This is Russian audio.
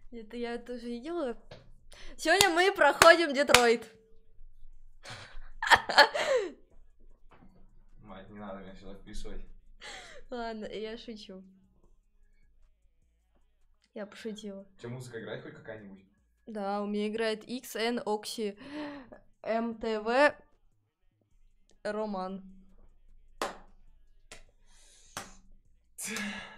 Это я тоже видела. Сегодня мы проходим Детройт. Мать, не надо меня сюда вписывать. Ладно, я шучу. Я пошутила. Че, музыка играет хоть какая-нибудь? Да, у меня играет XN Oxy MTV Роман.